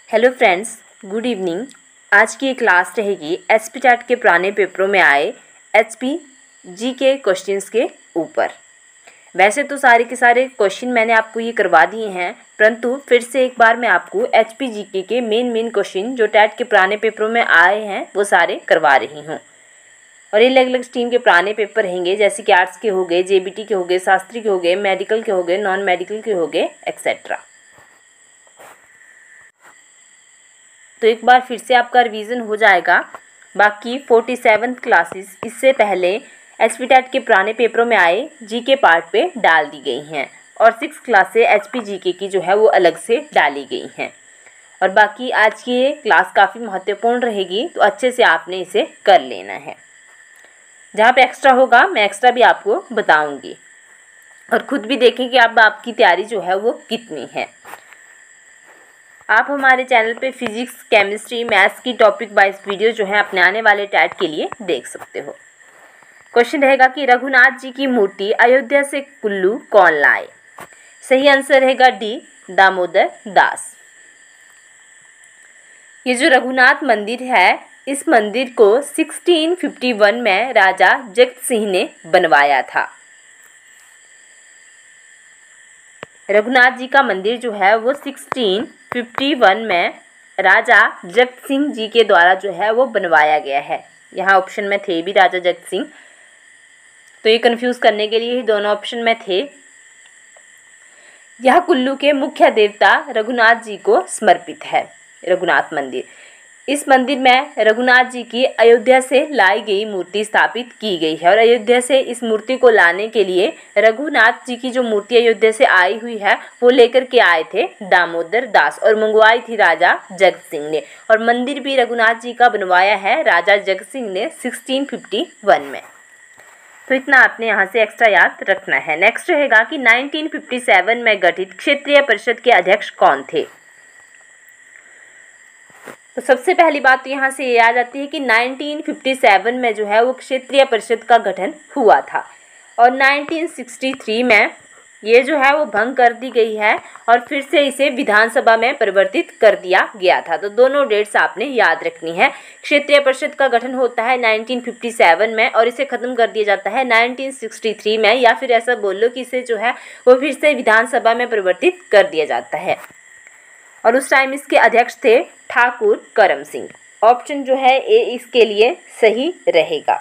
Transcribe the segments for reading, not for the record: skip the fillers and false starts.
Hello friends, good evening. आज की class रहेगी एचपी टैट के पुराने पेपरों में आए एचपी जी के क्वेश्चंस के ऊपर। वैसे तो सारे के सारे क्वेश्चन मैंने आपको ये करवा दिए हैं, परंतु फिर से एक बार मैं आपको एचपी जीके के मेन क्वेश्चन जो टैट के पुराने पेपरों में आए हैं वो सारे करवा रही हूँ। और ये अलग अलग स्ट्रीम के पुराने पेपर रहेंगे, जैसे कि आर्ट्स के हो गए, जेबीटी के हो गए, शास्त्री के हो गए, मेडिकल के हो गए, नॉन मेडिकल के हो गए, एक्सेट्रा। तो एक बार फिर से आपका रिवीजन हो जाएगा। बाकी 47 क्लासेस इससे पहले एचपी टैट के पुराने पेपरों में आए जीके पार्ट पे डाल दी गई हैं और 6 क्लासें एचपी जीके की जो है वो अलग से डाली गई हैं। और बाकी आज की ये क्लास काफ़ी महत्वपूर्ण रहेगी, तो अच्छे से आपने इसे कर लेना है। जहाँ पे एक्स्ट्रा होगा मैं एक्स्ट्रा भी आपको बताऊँगी और ख़ुद भी देखें कि अब आपकी तैयारी जो है वो कितनी है। आप हमारे चैनल पे फिजिक्स, केमिस्ट्री, मैथ्स की टॉपिक वाइज वीडियो जो है अपने आने वाले टैट के लिए देख सकते हो। क्वेश्चन रहेगा कि रघुनाथ जी की मूर्ति अयोध्या से कुल्लू कौन लाए? सही आंसर रहेगा डी, दामोदर दास। ये जो रघुनाथ मंदिर है, इस मंदिर को 1651 में राजा जगत सिंह ने बनवाया था। रघुनाथ जी का मंदिर जो है वो 1651 में राजा जगत सिंह जी के द्वारा जो है वो बनवाया गया है। यहाँ ऑप्शन में थे भी राजा जगत सिंह, तो ये कंफ्यूज करने के लिए ही दोनों ऑप्शन में थे। यह कुल्लू के मुख्य देवता रघुनाथ जी को समर्पित है, रघुनाथ मंदिर। इस मंदिर में रघुनाथ जी की अयोध्या से लाई गई मूर्ति स्थापित की गई है और अयोध्या से इस मूर्ति को लाने के लिए रघुनाथ जी की जो मूर्ति अयोध्या से आई हुई है वो लेकर के आए थे दामोदर दास और मंगवाई थी राजा जगत सिंह ने। और मंदिर भी रघुनाथ जी का बनवाया है राजा जगत सिंह ने 1651 में। तो इतना आपने यहाँ से एक्स्ट्रा याद रखना है। नेक्स्ट रहेगा कि 1957 में गठित क्षेत्रीय परिषद के अध्यक्ष कौन थे? तो सबसे पहली बात तो यहाँ से ये आ जाती है कि 1957 में जो है वो क्षेत्रीय परिषद का गठन हुआ था और 1963 में ये जो है वो भंग कर दी गई है और फिर से इसे विधानसभा में परिवर्तित कर दिया गया था। तो दोनों डेट्स आपने याद रखनी है। क्षेत्रीय परिषद का गठन होता है 1957 में और इसे ख़त्म कर दिया जाता है 1963 में, या फिर ऐसा बोल लो कि इसे जो है वो फिर से विधानसभा में परिवर्तित कर दिया जाता है। और उस टाइम इसके अध्यक्ष थे ठाकुर करम सिंह। ऑप्शन जो है ए इसके लिए सही रहेगा।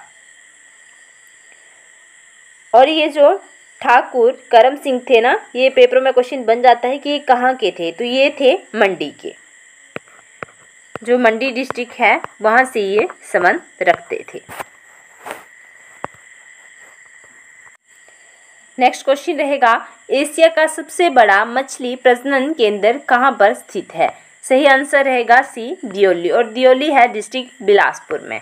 और ये जो ठाकुर करम सिंह थे ना, ये पेपर में क्वेश्चन बन जाता है कि ये कहाँ के थे, तो ये थे मंडी के। जो मंडी डिस्ट्रिक्ट है वहाँ से ये संबंध रखते थे। नेक्स्ट क्वेश्चन रहेगा, एशिया का सबसे बड़ा मछली प्रजनन केंद्र कहाँ पर स्थित है? सही आंसर रहेगा सी, दियोली। और दियोली है डिस्ट्रिक्ट बिलासपुर में।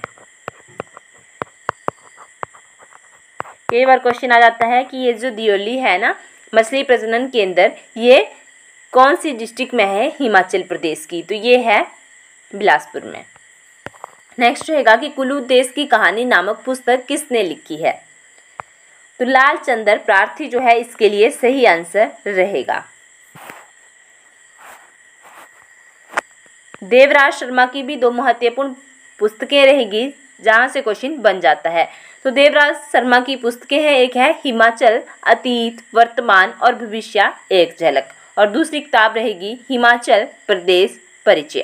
कई बार क्वेश्चन आ जाता है कि ये जो दियोली है ना मछली प्रजनन केंद्र, ये कौन सी डिस्ट्रिक्ट में है? हिमाचल प्रदेश की। तो ये है बिलासपुर में। नेक्स्ट रहेगा कि कुल्लू देश की कहानी नामक पुस्तक किसने लिखी है? तो लाल चंदर प्रार्थी जो है इसके लिए सही आंसर रहेगा। देवराज शर्मा की भी दो महत्वपूर्ण पुस्तकें रहेगी जहां से क्वेश्चन बन जाता है। तो देवराज शर्मा की पुस्तकें हैं, एक है हिमाचल अतीत, वर्तमान और भविष्य एक झलक, और दूसरी किताब रहेगी हिमाचल प्रदेश परिचय।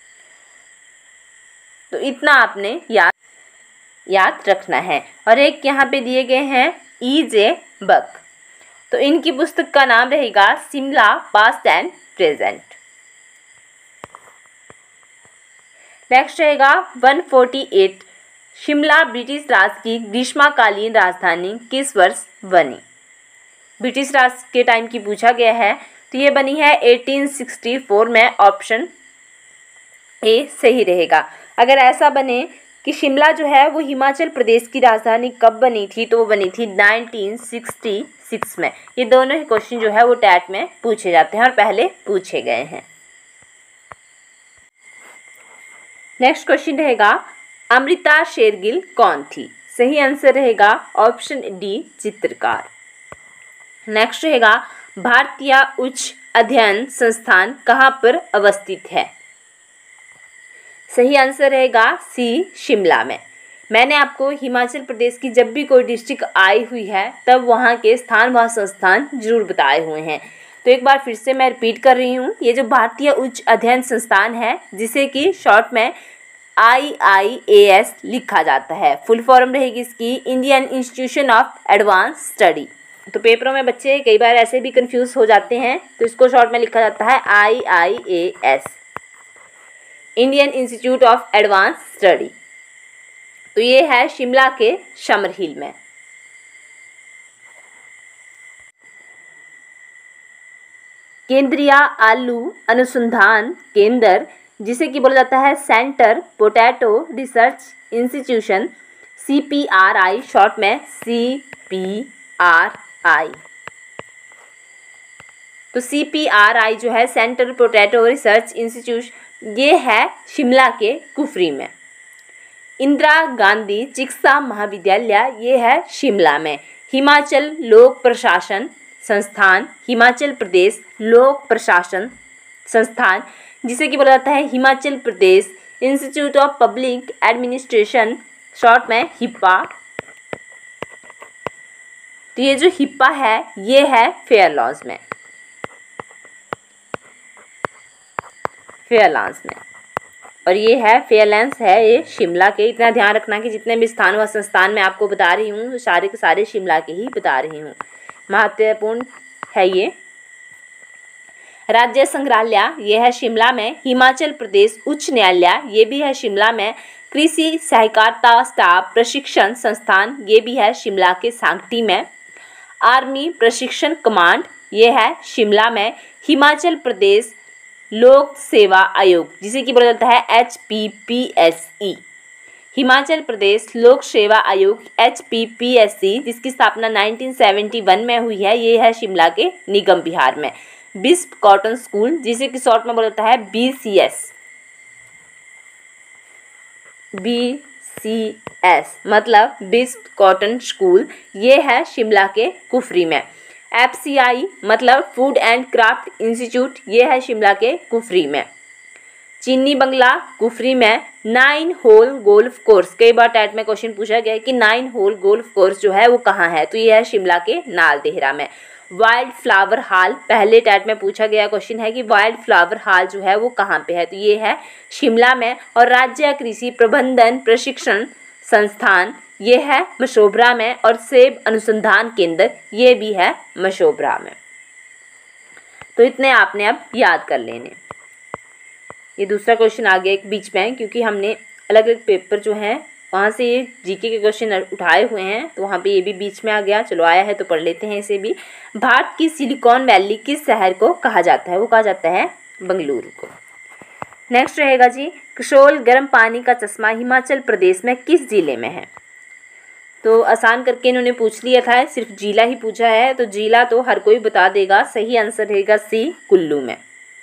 तो इतना आपने याद रखना है। और एक यहाँ पे दिए गए हैं E.J. बक, तो इनकी पुस्तक का नाम रहेगा Shimla past and present. Next रहेगा 148, शिमला ब्रिटिश राज की ग्रीष्मकालीन राजधानी किस वर्ष बनी? ब्रिटिश राज के टाइम की पूछा गया है, तो ये बनी है 1864 में। ऑप्शन ए सही रहेगा। अगर ऐसा बने कि शिमला जो है वो हिमाचल प्रदेश की राजधानी कब बनी थी, तो वो बनी थी 1966 में। ये दोनों ही क्वेश्चन जो है वो टैट में पूछे जाते हैं और पहले पूछे गए हैं। नेक्स्ट क्वेश्चन रहेगा, अमृता शेरगिल कौन थी? सही आंसर रहेगा ऑप्शन डी, चित्रकार। नेक्स्ट रहेगा, भारतीय उच्च अध्ययन संस्थान कहाँ पर अवस्थित है? सही आंसर रहेगा सी, शिमला में। मैंने आपको हिमाचल प्रदेश की जब भी कोई डिस्ट्रिक्ट आई हुई है तब वहाँ के स्थान व संस्थान जरूर बताए हुए हैं। तो एक बार फिर से मैं रिपीट कर रही हूँ, ये जो भारतीय उच्च अध्ययन संस्थान है जिसे कि शॉर्ट में IIAS लिखा जाता है, फुल फॉर्म रहेगी इसकी Indian institution of advance study. तो पेपरों में बच्चे कई बार ऐसे भी कंफ्यूज हो जाते हैं, तो इसको शॉर्ट में लिखा जाता है IIAS, Indian institute of advance study. तो ये है शिमला के समर हिल में। केंद्रीय आलू अनुसंधान केंद्र जिसे कि बोला जाता है centre potato research institution, CPRI short में CPRI। तो CPRI जो है सेंटर पोटैटो रिसर्च इंस्टीट्यूट, ये है शिमला के कुफरी में। इंदिरा गांधी चिकित्सा महाविद्यालय, ये है शिमला में। हिमाचल लोक प्रशासन संस्थान, हिमाचल प्रदेश लोक प्रशासन संस्थान जिसे कि बोला जाता है Himachal Pradesh institute of public administration, short में हिप्पा। तो ये जो हिप्पा है ये है फेयरलॉन्स में, फेयरलॉन्स में, और ये है फेयरलैंड्स है ये शिमला के। इतना ध्यान रखना कि जितने भी स्थान व संस्थान मैं आपको बता रही हूँ सारे के सारे शिमला के ही बता रही हूँ, महत्वपूर्ण है ये। राज्य संग्रहालय ये है शिमला में। हिमाचल प्रदेश उच्च न्यायालय ये भी है शिमला में। कृषि सहकारिता स्टाफ प्रशिक्षण संस्थान ये भी है शिमला के सांगटी में। आर्मी प्रशिक्षण कमांड ये है शिमला में। हिमाचल प्रदेश लोक सेवा आयोग जिसे कि बोला जाता है HPPSE, हिमाचल प्रदेश लोक सेवा आयोग HPPSE जिसकी स्थापना 1971 में हुई है, ये है शिमला के निगम बिहार में। बिस्प कॉटन स्कूल जिसे कि शॉर्ट में बोला जाता है BCS मतलब बिस्प कॉटन स्कूल, ये है शिमला के कुफरी में। FCI मतलब फूड एंड क्राफ्ट इंस्टीट्यूट, ये है शिमला के कुफरी में। चीनी बंगला कुफरी में। 9 होल गोल्फ कोर्स, कई बार टैट में क्वेश्चन पूछा गया है कि 9 होल गोल्फ कोर्स जो है वो कहाँ है, तो ये है शिमला के नालदेहरा में। वाइल्ड फ्लावर हॉल, पहले टैट में पूछा गया क्वेश्चन है कि वाइल्ड फ्लावर हॉल जो है वो कहाँ पे है, तो ये है शिमला में। और राज्य कृषि प्रबंधन प्रशिक्षण संस्थान ये है मशोबरा में। और सेब अनुसंधान केंद्र ये भी है मशोबरा में। तो इतने आपने अब याद कर लेने। ये दूसरा क्वेश्चन आ गया एक बीच में, क्योंकि हमने अलग अलग पेपर जो हैं वहाँ से ये जीके के क्वेश्चन उठाए हुए हैं, तो वहाँ पे ये भी बीच में आ गया। चलो आया है तो पढ़ लेते हैं इसे भी। भारत की सिलिकॉन वैली किस शहर को कहा जाता है, वो कहा जाता है बेंगलुरु को। नेक्स्ट रहेगा जी, कसोल गर्म पानी का चश्मा हिमाचल प्रदेश में किस जिले में है। तो आसान करके इन्होंने पूछ लिया था, सिर्फ जिला ही पूछा है, तो जिला तो हर कोई बता देगा। सही आंसर रहेगा सी, कुल्लू में।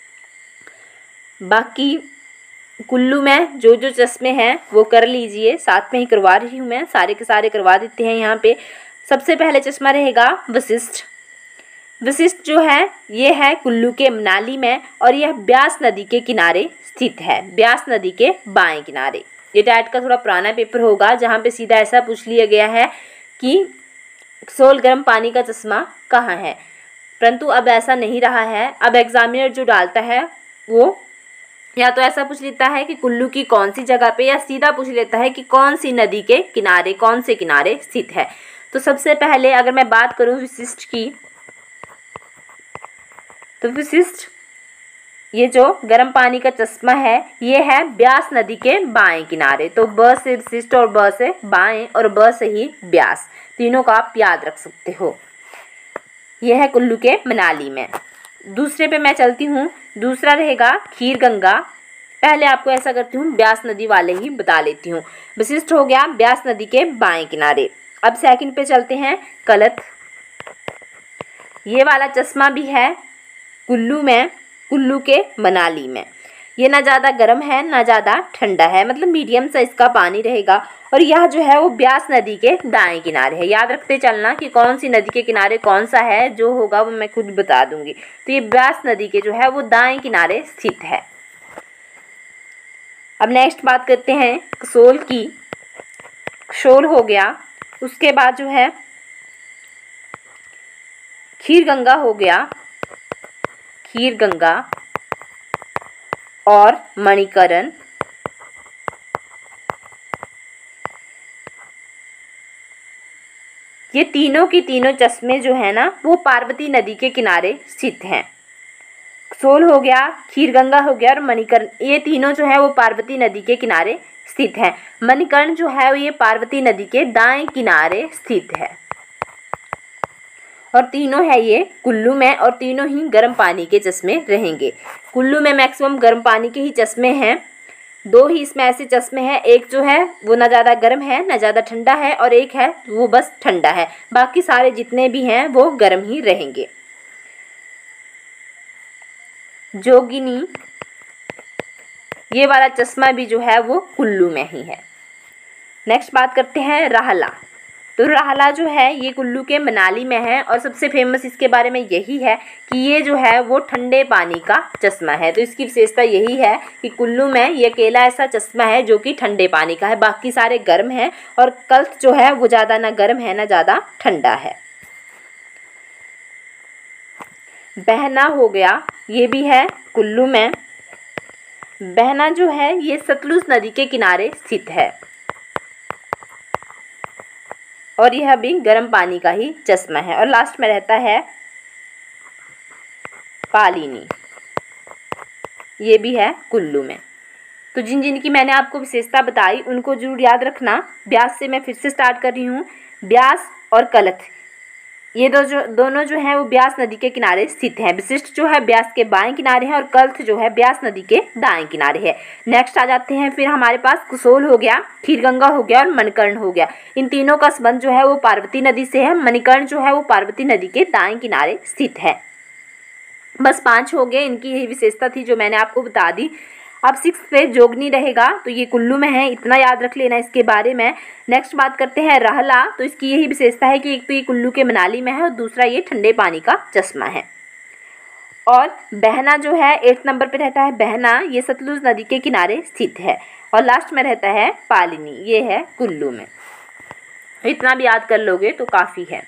बाकी कुल्लू में जो जो चश्मे हैं वो कर लीजिए, साथ में ही करवा रही हूँ मैं, सारे के सारे करवा देते हैं यहाँ पे। सबसे पहले चश्मा रहेगा वशिष्ठ। वशिष्ठ जो है ये है कुल्लू के मनाली में, और यह ब्यास नदी के किनारे स्थित है, ब्यास नदी के बाएं किनारे। ये टैट का थोड़ा पुराना पेपर होगा जहाँ पे सीधा ऐसा पूछ लिया गया है कि कसोल गर्म पानी का चश्मा कहाँ है, परंतु अब ऐसा नहीं रहा है। अब एग्जामिनर जो डालता है वो या तो ऐसा पूछ लेता है कि कुल्लू की कौन सी जगह पे, या सीधा पूछ लेता है कि कौन सी नदी के किनारे, कौन से किनारे स्थित है। तो सबसे पहले अगर मैं बात करूं विशिष्ट की, तो विशिष्ट ये जो गर्म पानी का चश्मा है ये है ब्यास नदी के बाएं किनारे। तो ब से विशिष्ट और ब से बाएं और ब से ही ब्यास, तीनों का आप याद रख सकते हो। यह है कुल्लू के मनाली में। दूसरे पे मैं चलती हूँ, दूसरा रहेगा खीर गंगा। पहले आपको ऐसा करती हूँ ब्यास नदी वाले ही बता लेती हूँ। विशिष्ट हो गया ब्यास नदी के बाएं किनारे। अब सेकंड पे चलते हैं कलथ। ये वाला चश्मा भी है कुल्लू में, कुल्लू के मनाली में। ये ना ज़्यादा गर्म है ना ज़्यादा ठंडा है, मतलब मीडियम सा इसका पानी रहेगा। और यह जो है वो ब्यास नदी के दाएं किनारे है। याद रखते चलना कि कौन सी नदी के किनारे कौन सा है, जो होगा वो मैं खुद बता दूंगी। तो ये ब्यास नदी के जो है वो दाएं किनारे स्थित है। अब नेक्स्ट बात करते हैं कसोल की। कसोल हो गया, उसके बाद जो है खीरगंगा हो गया, खीरगंगा और मणिकरण। ये तीनों की तीनों चश्मे जो है ना वो पार्वती नदी के किनारे स्थित हैं। कसोल हो गया, खीरगंगा हो गया और मणिकर्ण, ये तीनों जो है वो पार्वती नदी के किनारे स्थित हैं। मणिकर्ण जो है ये पार्वती नदी के दाएं किनारे स्थित है और तीनों है ये कुल्लू में और तीनों ही गर्म पानी के चश्मे रहेंगे। कुल्लू में मैक्सिमम गर्म पानी के ही चश्मे हैं। दो ही इसमें ऐसे चश्मे हैं, एक जो है वो ना ज़्यादा गर्म है ना ज़्यादा ठंडा है और एक है वो बस ठंडा है। बाकी सारे जितने भी हैं वो गर्म ही रहेंगे। जोगिनी, ये वाला चश्मा भी जो है वो कुल्लू में ही है। नेक्स्ट बात करते हैं राहला। तो राहला जो है ये कुल्लू के मनाली में है और सबसे फेमस इसके बारे में यही है कि ये जो है वो ठंडे पानी का चश्मा है। तो इसकी विशेषता यही है कि कुल्लू में ये अकेला ऐसा चश्मा है जो कि ठंडे पानी का है, बाकी सारे गर्म हैं और कल्थ जो है वो ज़्यादा ना गर्म है ना ज़्यादा ठंडा है। बहना हो गया, ये भी है कुल्लू में। बहना जो है ये सतलुज नदी के किनारे स्थित है और यह भी गर्म पानी का ही चश्मा है। और लास्ट में रहता है पालिनी, ये भी है कुल्लू में। तो जिन जिन की मैंने आपको विशेषता बताई उनको जरूर याद रखना। ब्यास से मैं फिर से स्टार्ट कर रही हूँ। ब्यास और कलथ ये दोनों जो हैं वो ब्यास नदी के किनारे स्थित हैं। विशिष्ट जो है ब्यास के बाएं किनारे है और कल्थ जो है ब्यास नदी के दाएं किनारे है। नेक्स्ट आ जाते हैं फिर हमारे पास कसोल हो गया, खीरगंगा हो गया और मणिकर्ण हो गया। इन तीनों का संबंध जो है वो पार्वती नदी से है। मणिकर्ण जो है वो पार्वती नदी के दाएं किनारे स्थित है। बस 5 हो गए, इनकी यही विशेषता थी जो मैंने आपको बता दी। अब 6 पे जोगनी रहेगा, तो ये कुल्लू में है, इतना याद रख लेना इसके बारे में। नेक्स्ट बात करते हैं राहला। तो इसकी यही विशेषता है कि एक तो ये कुल्लू के मनाली में है और दूसरा ये ठंडे पानी का चश्मा है। और बहना जो है 8 नंबर पे रहता है। बहना ये सतलुज नदी के किनारे स्थित है और लास्ट में रहता है पालिनी, ये है कुल्लू में। इतना भी याद कर लोगे तो काफ़ी है।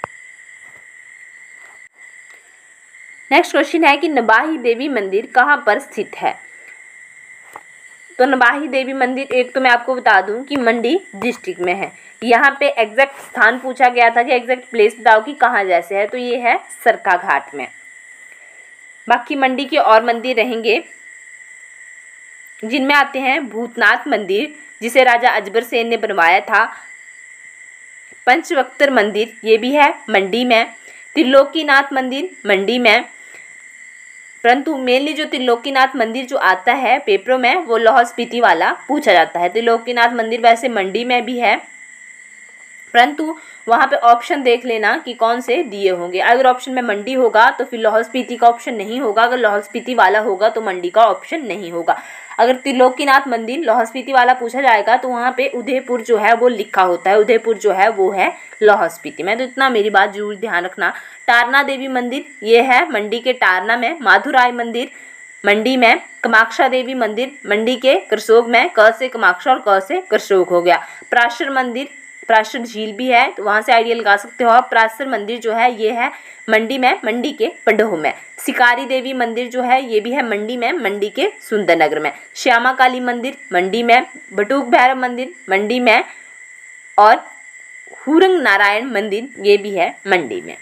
नेक्स्ट क्वेश्चन है कि नबाही देवी मंदिर कहाँ पर स्थित है। तो नबाही देवी मंदिर एक तो मैं आपको बता दूं कि मंडी डिस्ट्रिक्ट में है। यहाँ पे एग्जैक्ट स्थान पूछा गया था कि एग्जैक्ट प्लेस बताओ कि कहाँ जैसे है, तो ये है सरका घाट में। बाकी मंडी के और मंदिर रहेंगे जिनमें आते हैं भूतनाथ मंदिर जिसे राजा अजबर सेन ने बनवाया था। पंचवक्तर मंदिर ये भी है मंडी में। त्रिलोकीनाथ मंदिर मंडी में, परंतु मेनली जो त्रिलोकीनाथ मंदिर जो आता है पेपरों में वो लाहौल स्पीति वाला पूछा जाता है। त्रिलोकीनाथ मंदिर वैसे मंडी में भी है, परंतु वहाँ पे ऑप्शन देख लेना कि कौन से दिए होंगे। अगर ऑप्शन में मंडी होगा तो फिर लाहौल स्पीति का ऑप्शन नहीं होगा, अगर लाहौल स्पीति वाला होगा तो मंडी का ऑप्शन नहीं होगा। अगर त्रिलोकीनाथ मंदिर लाहौल स्पीति वाला पूछा जाएगा तो वहाँ पे उदयपुर जो है वो लिखा होता है, उदयपुर जो है वो है लाहौल स्पीति में। तो इतना मेरी बात जरूर ध्यान रखना। टारना देवी मंदिर ये है मंडी के टारना में। माधुराय मंदिर मंडी में। कामाक्षा देवी मंदिर मंडी के करसोग में, क से कामाक्षा और क से करसोग हो गया। पराशर मंदिर, पराशर झील भी है तो वहाँ से आइडिया लगा सकते हो आप। पराशर मंदिर जो है ये है मंडी में, मंडी के पंडोह में। शिकारी देवी मंदिर जो है ये भी है मंडी में, मंडी के सुंदरनगर में। श्यामा काली मंदिर मंडी में। बटूक भैरव मंदिर मंडी में और हुरंग नारायण मंदिर ये भी है मंडी में।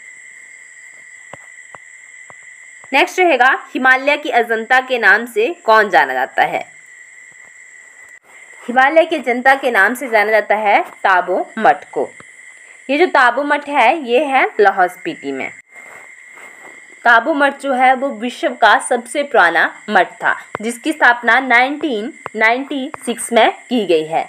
नेक्स्ट रहेगा हिमालय की अजंता के नाम से कौन जाना जाता है। हिमालय के अजंता के नाम से जाना जाता है ताबो मठ को। ये जो ताबो मठ है ये है लाहौल स्पीति में। ताबो मठ जो है वो विश्व का सबसे पुराना मठ था जिसकी स्थापना 1996 में की गई है।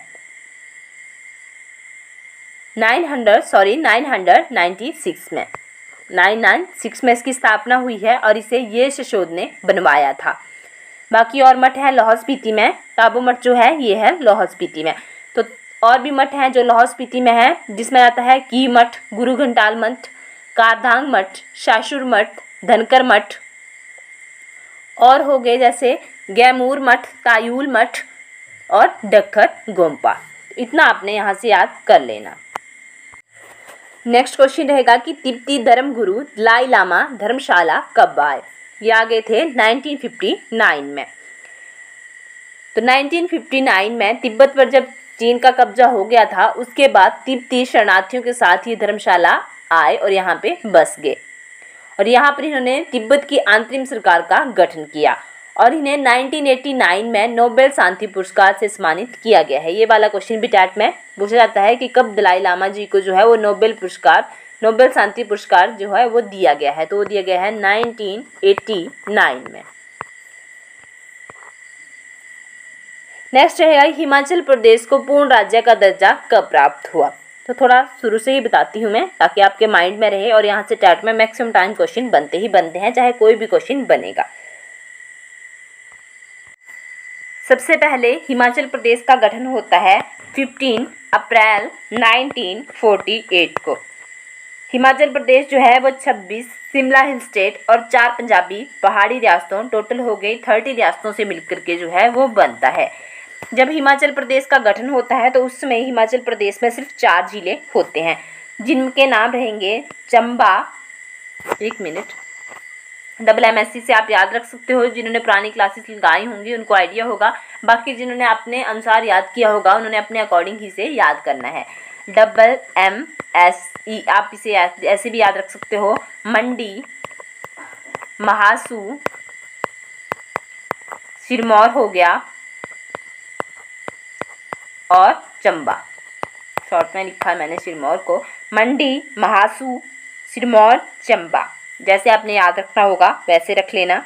996 में 996 में इसकी स्थापना हुई है और इसे ये शशोद ने बनवाया था। बाकी और मठ है लाहौल स्पीति में। ताबो मठ जो है ये है लाहौल स्पीति में। तो और भी मठ हैं जो लाहौल स्पीति में है जिसमें आता है की मठ, गुरु घंटाल मठ, कारधांग मठ, शाशुर मठ, धनकर मठ और हो गए जैसे गैमूर मठ, तायूल मठ, और डक्खर गोम्पा। इतना आपने यहाँ से याद कर लेना। नेक्स्ट क्वेश्चन रहेगा कि तिब्बती धर्मगुरु दलाई लामा धर्मशाला कब आए। ये आ गए थे 1959 में। तो 1959 में तिब्बत पर जब चीन का कब्जा हो गया था, उसके बाद तिब्बती शरणार्थियों के साथ ही धर्मशाला आए और यहाँ पे बस गए और यहाँ पर इन्होंने तिब्बत की अंतरिम सरकार का गठन किया और इन्हें 1989 में नोबेल शांति पुरस्कार से सम्मानित किया गया है। ये वाला क्वेश्चन भी टैट में पूछा जाता है कि कब दलाई लामा जी को जो है वो नोबेल शांति पुरस्कार जो है वो दिया गया है। तो वो दिया गया है 1989 में। नेक्स्ट है हिमाचल प्रदेश को पूर्ण राज्य का दर्जा कब प्राप्त हुआ। तो थोड़ा शुरू से ही बताती हूँ मैं, ताकि आपके माइंड में रहे और यहाँ से टैट में मैक्सिमम टाइम क्वेश्चन बनते ही बनते हैं, चाहे कोई भी क्वेश्चन बनेगा। सबसे पहले हिमाचल प्रदेश का गठन होता है 15 अप्रैल 1948 को। हिमाचल प्रदेश जो है वो 26 शिमला हिल स्टेट और 4 पंजाबी पहाड़ी रियासतों, टोटल हो गई 30 रियासतों से मिलकर के जो है वो बनता है। जब हिमाचल प्रदेश का गठन होता है तो उस समय हिमाचल प्रदेश में सिर्फ 4 जिले होते हैं, जिनके नाम रहेंगे चंबा, एक मिनट, MSc से आप याद रख सकते हो। जिन्होंने पुरानी क्लासेस लगाई होंगी उनको आइडिया होगा, बाकी जिन्होंने अपने अनुसार याद किया होगा उन्होंने अपने अकॉर्डिंग ही से याद करना है। MSc आप इसे ऐसे भी याद रख सकते हो। मंडी, महासू, सिरमौर हो गया और चंबा। शॉर्ट में लिखा है मैंने सिरमौर को। मंडी, महासू, सिरमौर, चंबा, जैसे आपने याद रखना होगा वैसे रख लेना।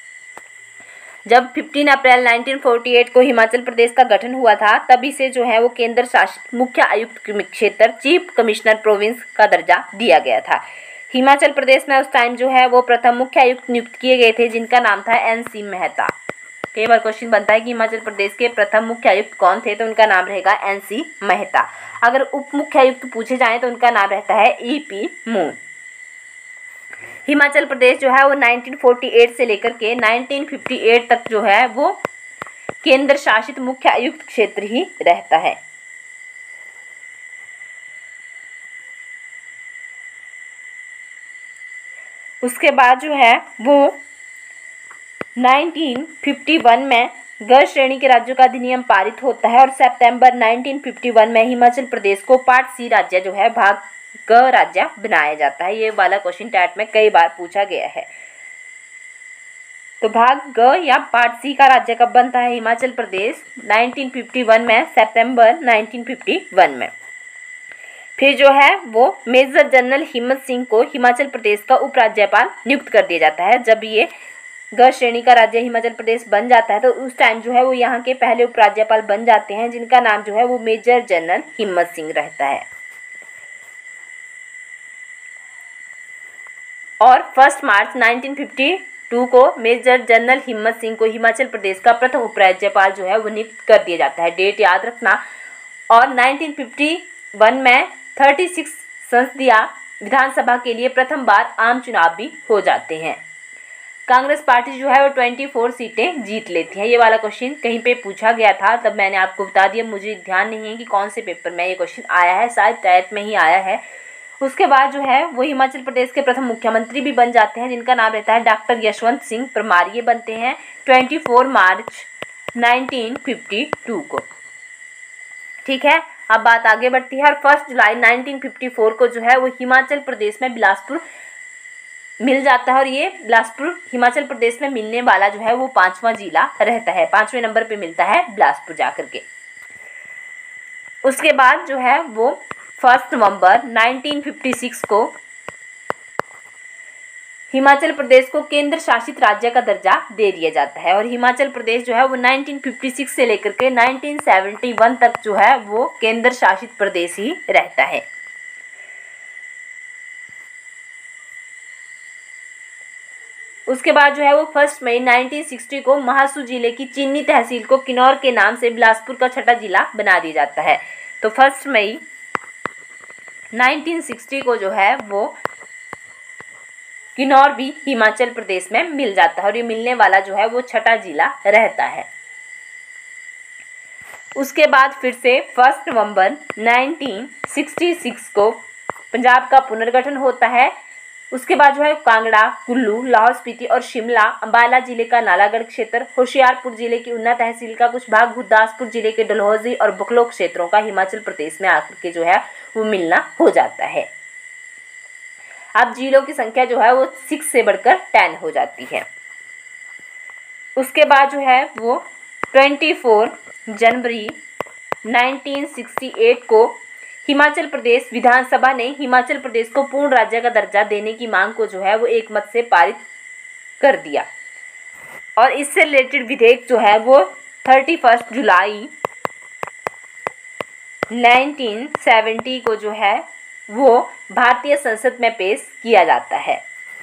जब 15 अप्रैल 1948 को हिमाचल प्रदेश का गठन हुआ था, तब इसे जो है वो केंद्र शासित मुख्य आयुक्त क्षेत्र, चीफ कमिश्नर प्रोविंस का दर्जा दिया गया था। हिमाचल प्रदेश में उस टाइम जो है वो प्रथम मुख्य आयुक्त नियुक्त किए गए थे, जिनका नाम था NC मेहता। कई बार क्वेश्चन बनता है कि हिमाचल प्रदेश के प्रथम मुख्य आयुक्त कौन थे, तो उनका नाम रहेगा NC मेहता। अगर उप मुख्य आयुक्त पूछे जाएं तो उनका नाम रहता है EP मून। हिमाचल प्रदेश जो है वो 1948 से लेकर के 1958 तक जो है वो केंद्र शासित मुख्य आयुक्त क्षेत्र ही रहता है। उसके बाद जो है वो 1951 में ग श्रेणी के राज्यों का अधिनियम पारित होता है और सितंबर 1951 में हिमाचल प्रदेश को पार्ट C राज्य जो है भाग ग राज्य बनाया जाता है। ये वाला क्वेश्चन टैट में कई बार पूछा गया है। तो भाग ग या पार्ट C का राज्य कब बनता है हिमाचल प्रदेश? 1951 में, सितंबर 1951 में। फिर जो है वो मेजर जनरल हिम्मत सिंह को हिमाचल प्रदेश का उपराज्यपाल नियुक्त कर दिया जाता है। जब ये ग श्रेणी का राज्य हिमाचल प्रदेश बन जाता है तो उस टाइम जो है वो यहाँ के पहले उपराज्यपाल बन जाते हैं, जिनका नाम जो है वो मेजर जनरल हिम्मत सिंह रहता है। और 1 मार्च 1952 को मेजर जनरल हिम्मत सिंह को हिमाचल प्रदेश का प्रथम उपराज्यपाल जो है वो नियुक्त कर दिया जाता है। डेट याद रखना। और 1951 में 36 संसदीय विधानसभा के लिए प्रथम बार आम चुनाव भी हो जाते हैं। कांग्रेस पार्टी जो है वो 24 सीटें जीत लेती है। ये वाला क्वेश्चन कहीं पे पूछा गया था, तब मैंने आपको बता दिया। मुझे ध्यान नहीं है कि कौन से पेपर में ये क्वेश्चन आया है, शायद टैट में ही आया है। उसके बाद जो है वो हिमाचल प्रदेश के प्रथम मुख्यमंत्री भी बन जाते हैं, जिनका नाम रहता है डॉक्टर यशवंत सिंह परमार। ये बनते हैं 24 मार्च 1952 को। ठीक है, अब बात आगे बढ़ती है। और 1 जुलाई 1954 को जो है वो हिमाचल प्रदेश में बिलासपुर मिल जाता है और ये बिलासपुर हिमाचल प्रदेश में मिलने वाला जो है वो 5वां जिला रहता है। 5वें नंबर पे मिलता है बिलासपुर जाकर के। उसके बाद जो है वो 1 नवंबर 1956 को हिमाचल प्रदेश को केंद्र शासित राज्य का दर्जा दे दिया जाता है और हिमाचल प्रदेश जो है वो 1956 से लेकर के 1971 तक जो है वो केंद्र शासित प्रदेश ही रहता है। उसके बाद जो है वो 1 मई 1960 को महासू जिले की चीनी तहसील को किन्नौर के नाम से बिलासपुर का छठा जिला बना दिया जाता है। तो 1 मई 1960 को जो है वो किन्नौर भी हिमाचल प्रदेश में मिल जाता है और ये मिलने वाला जो है वो छठा जिला रहता है। उसके बाद फिर से 1 नवंबर 1966 को पंजाब का पुनर्गठन होता है। उसके बाद जो है कांगड़ा, कुल्लू, लाहौल स्पीति और शिमला, अंबाला जिले का नालागढ़ क्षेत्र, होशियारपुर जिले की ऊना तहसील का कुछ भाग, गुरदासपुर जिले के डलहौजी और बकलो क्षेत्रों का हिमाचल प्रदेश में आकर के जो है वो मिलना हो जाता है। अब जिलों की संख्या जो है वो 6 से बढ़कर 10 हो जाती है। उसके बाद जो है वो 24 जनवरी 1968 को हिमाचल प्रदेश विधानसभा ने हिमाचल प्रदेश को पूर्ण राज्य का दर्जा देने की मांग को जो है वो एक मत से पारित कर दिया और इससे रिलेटेड विधेयक जो है वो 31 जुलाई 1970 को जो है वो भारतीय संसद में पेश किया जाता है।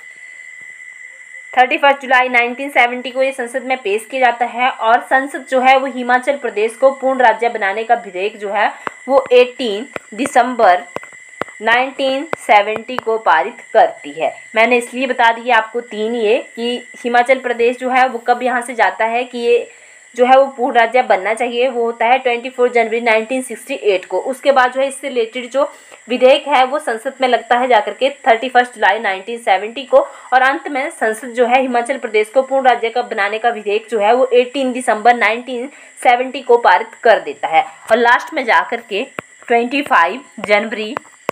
31 जुलाई 1970 को ये संसद में पेश किया जाता है और संसद जो है वो हिमाचल प्रदेश को पूर्ण राज्य बनाने का विधेयक जो है वो 18 दिसंबर 1970 को पारित करती है। मैंने इसलिए बता दिया आपको 3 ये कि हिमाचल प्रदेश जो है वो कब यहाँ से जाता है कि ये जो है वो पूर्ण राज्य बनना चाहिए, वो होता है 24 जनवरी 1968 को। उसके बाद जो है इससे रिलेटेड जो विधेयक है वो संसद में लगता है जाकर के 31 जुलाई 1970 को और अंत में संसद जो है हिमाचल प्रदेश को पूर्ण राज्य का बनाने का विधेयक जो है वो 18 दिसंबर 1970 को पारित कर देता है और लास्ट में जाकर के 25 जनवरी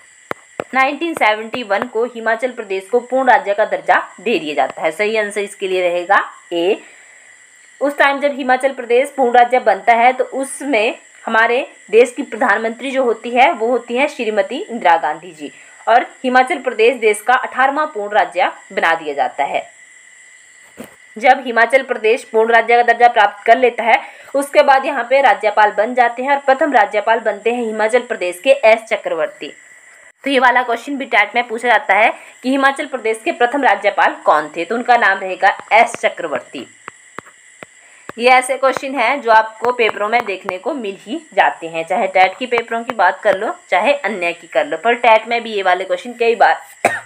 1971 को हिमाचल प्रदेश को पूर्ण राज्य का दर्जा दे दिया जाता है। सही आंसर इसके लिए रहेगा ए। उस टाइम जब हिमाचल प्रदेश पूर्ण राज्य बनता है तो उसमें हमारे देश की प्रधानमंत्री जो होती है वो होती है श्रीमती इंदिरा गांधी जी और हिमाचल प्रदेश देश का 18वां पूर्ण राज्य बना दिया जाता है। जब हिमाचल प्रदेश पूर्ण राज्य का दर्जा प्राप्त कर लेता है उसके बाद यहाँ पे राज्यपाल बन जाते हैं और प्रथम राज्यपाल बनते हैं हिमाचल प्रदेश के एस चक्रवर्ती। तो ये वाला क्वेश्चन भी टैट में पूछा जाता है कि हिमाचल प्रदेश के प्रथम राज्यपाल कौन थे, तो उनका नाम रहेगा एस चक्रवर्ती। ये ऐसे क्वेश्चन हैं जो आपको पेपरों में देखने को मिल ही जाते हैं, चाहे टैट की पेपरों की बात कर लो चाहे अन्य की कर लो, पर टैट में भी ये वाले क्वेश्चन कई बार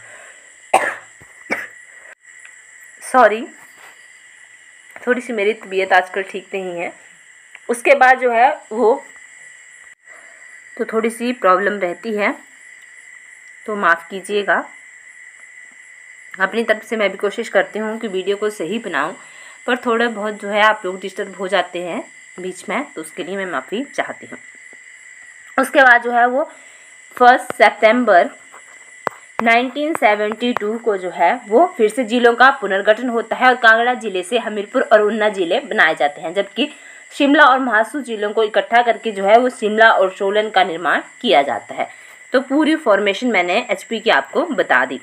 सॉरी थोड़ी सी मेरी तबीयत आजकल ठीक नहीं है, उसके बाद जो है वो तो थोड़ी सी प्रॉब्लम रहती है तो माफ़ कीजिएगा। अपनी तरफ से मैं भी कोशिश करती हूँ कि वीडियो को सही बनाऊँ, पर थोड़ा बहुत जो है आप लोग डिस्टर्ब हो जाते हैं बीच में, तो उसके लिए मैं माफ़ी चाहती हूँ। उसके बाद जो है वो 1 सितंबर 1972 को जो है वो फिर से जिलों का पुनर्गठन होता है और कांगड़ा जिले से हमीरपुर और ऊना जिले बनाए जाते हैं, जबकि शिमला और महासू जिलों को इकट्ठा करके जो है वो शिमला और सोलन का निर्माण किया जाता है। तो पूरी फॉर्मेशन मैंने एचपी की आपको बता दी।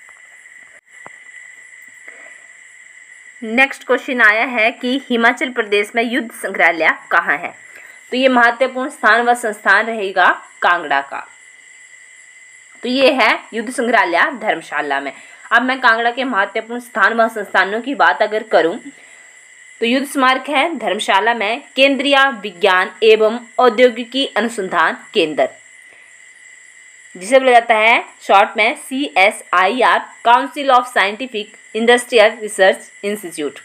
नेक्स्ट क्वेश्चन आया है कि हिमाचल प्रदेश में युद्ध संग्रहालय कहाँ है, तो ये महत्वपूर्ण स्थान व संस्थान रहेगा कांगड़ा का। तो ये है युद्ध संग्रहालय धर्मशाला में। अब मैं कांगड़ा के महत्वपूर्ण स्थान व संस्थानों की बात अगर करूं तो युद्ध स्मारक है धर्मशाला में केंद्रीय विज्ञान एवं औद्योगिकी अनुसंधान केंद्र, जिसे बोला जाता है शॉर्ट में CSIR, council of scientific industrial research institute.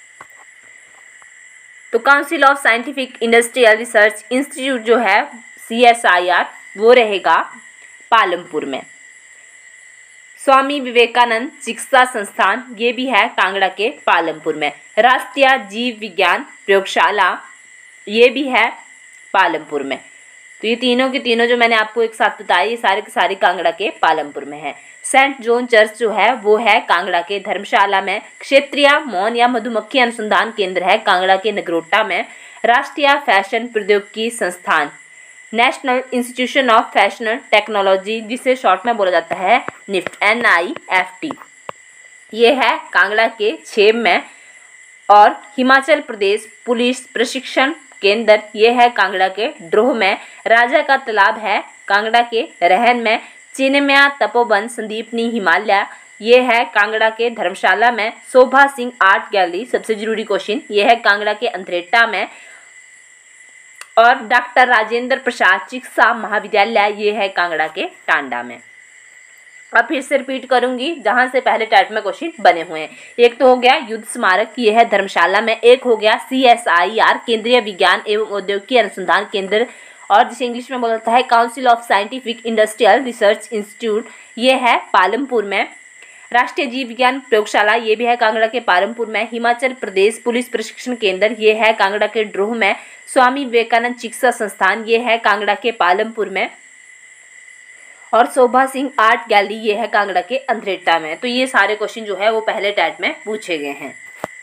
तो council of scientific industrial research institute जो है CSIR वो रहेगा पालमपुर में। स्वामी विवेकानंद चिकित्सा संस्थान ये भी है कांगड़ा के पालमपुर में। राष्ट्रीय जीव विज्ञान प्रयोगशाला ये भी है पालमपुर में। तो ये तीनों की तीनों जो मैंने आपको एक साथ बताई, सारे के सारे कांगड़ा के पालमपुर में है। सेंट जॉन चर्च जो है वो है कांगड़ा के धर्मशाला में। क्षेत्रीय मौन या मधुमक्खी अनुसंधान केंद्र है कांगड़ा के नगरोटा में। राष्ट्रीय फैशन प्रौद्योगिकी संस्थान national institution of fashion technology, जिसे शॉर्ट में बोला जाता है निफ्ट NIFT, ये है कांगड़ा के छेब में। और हिमाचल प्रदेश पुलिस प्रशिक्षण केंद्र ये है कांगड़ा के ड्रोह में। राजा का तालाब है कांगड़ा के रहन में। चिन्मया तपोवन संदीपनी हिमालय ये है कांगड़ा के धर्मशाला में। शोभा सिंह आर्ट गैलरी, सबसे जरूरी क्वेश्चन, ये है कांगड़ा के अंधरेटा में। और डॉक्टर राजेंद्र प्रसाद चिकित्सा महाविद्यालय ये है कांगड़ा के टांडा में। अब फिर से रिपीट करूंगी जहां से पहले टाइप में क्वेश्चन बने हुए हैं। एक तो हो गया युद्ध स्मारक, ये है धर्मशाला में। एक हो गया CSIR, केंद्रीय विज्ञान एवं औद्योगिक अनुसंधान केंद्र, और जिसे इंग्लिश में बोला जाता है council of scientific industrial research institute, ये है पालमपुर में। राष्ट्रीय जीव विज्ञान प्रयोगशाला, ये भी है कांगड़ा के पालमपुर में। हिमाचल प्रदेश पुलिस प्रशिक्षण केंद्र, ये है कांगड़ा के ड्रोह में। स्वामी विवेकानंद चिकित्सा संस्थान, ये है कांगड़ा के पालमपुर में। और शोभा सिंह आर्ट गैलरी, ये है कांगड़ा के अंधेटा में। तो ये सारे क्वेश्चन जो है वो पहले टाइप में पूछे गए हैं।